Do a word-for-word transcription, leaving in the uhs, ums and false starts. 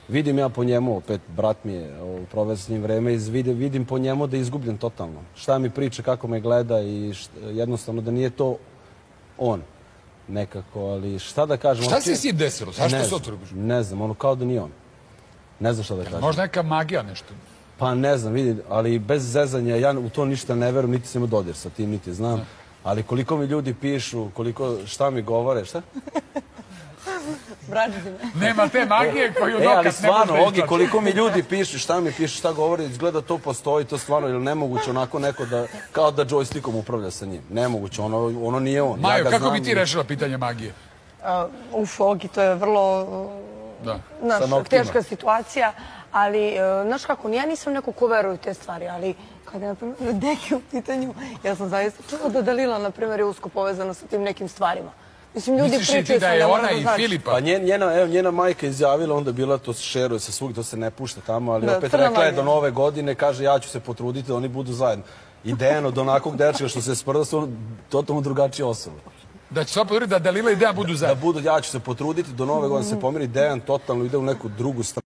Vidim ja po njemu, opet, brat mi je proveo s njim vreme i vidim, vidim po njemu da je izgubljen totalno. Šta mi priča, kako me gleda i šta, jednostavno da nije to on nekako, ali šta da kažem... Šta se si desilo? Zašto se otrubiš? Ne znam, ono kao da nije on. Ne znam šta da kažem. Možda neka magija nešto? Pa ne znam, vidi, ali bez zezanja, ja u to ništa ne verujem, niti sam imao dodir sa tim, niti znam. Ali koliko mi ljudi pišu, koliko, šta mi govore, šta? Nema te magije koju dokaz ne može da izlači. E, ali stvarno, Ogi, koliko mi ljudi pišu, šta mi pišu, šta govore, izgleda to postoji, to stvarno, ili nemoguće onako neko da, kao da joystickom upravlja sa njim. Nemoguće, ono, ono nije on. Majo, kako bi ti rešila pitanje magije? Uf, Ogi, to je vrlo teška situacija, ali, znaš kako, ja nisam neko ko veruje u te stvari, ali kada je, na primjer, deke u pitanju, ja sam zaista čula da Dalila, na primjer, je usko povezana sa tim nekim stvarima. Mislim, ljudi pričaju sam, da je ona i Filipa? Pa njena, evo, njena majka izjavila, onda bila to šeruje sa svugdje, to se ne pušta tamo, ali opet rekla je do nove godine, kaže ja ću se potruditi da oni budu zajedno. I Dejan od onakvog dečka što se sprda su totalno drugačije osobe. Da će se potruditi da Dalila i Dejan budu zajedno? Da budu, ja ću se potruditi do nove godine se pomiri, Dejan totalno ide u neku drugu stranu.